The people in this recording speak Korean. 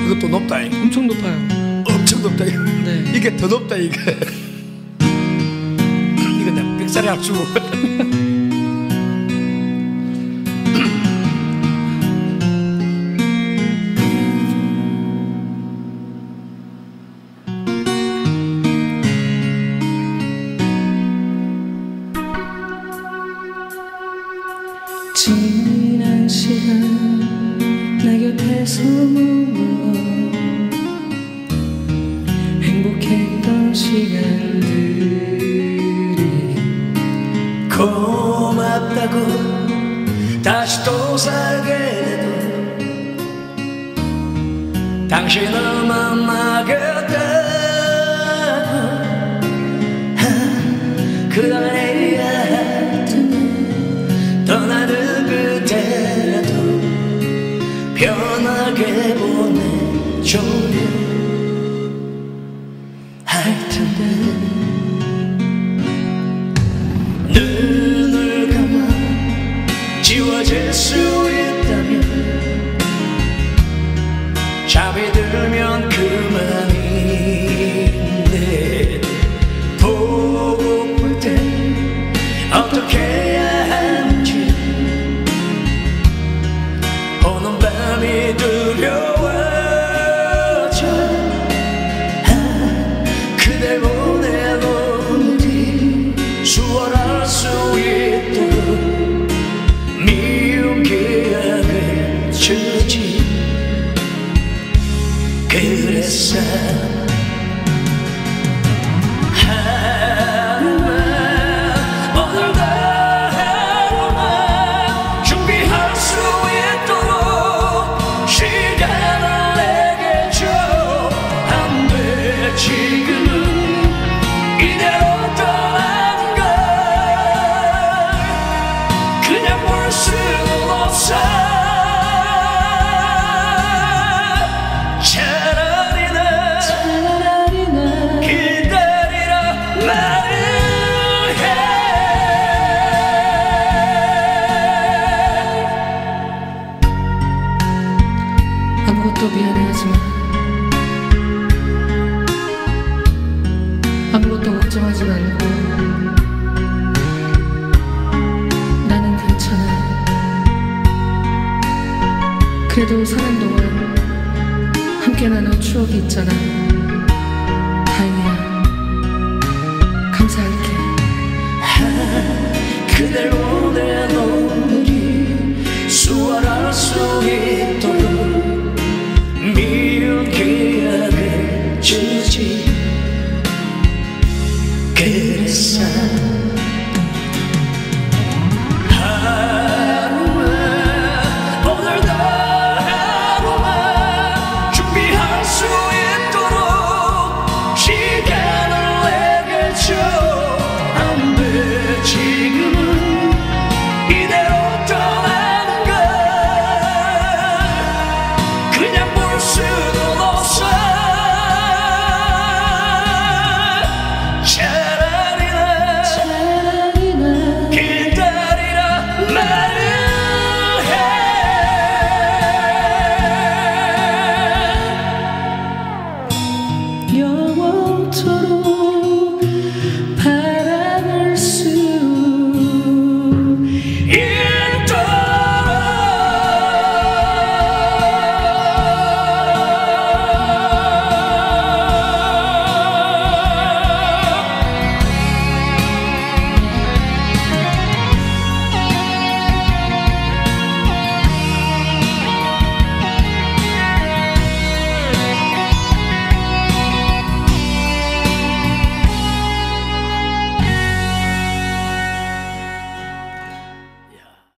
이것도 높다. 엄청 높아요. 엄청 높다. 네. 이게 더 높다. 이거 내가 백살이 합주고. 지난 시간 내곁에서 머물러 행복했던 시간들이 고맙다고 다시 또 살게되도 당신을 만나겠다고 그말해야 떠나는 그대라도 편하게 보내줘야 할 텐데 눈을 감아 지워질 수 있다면 잠이들면 그만인데 보고플땐 어떻해야하는지 오는밤이 두려워져 그댈 보낸 오늘이 수월할 수 있도록 미운기억을 주지 그래서 아무것도 미안해하지마. 아무것도 걱정하지 말고 나는 괜찮아. 그래도 사는 동안 함께 나눈 추억이 있잖아. 다행이야. 감사할게. 그댈 보낸 오늘이 수월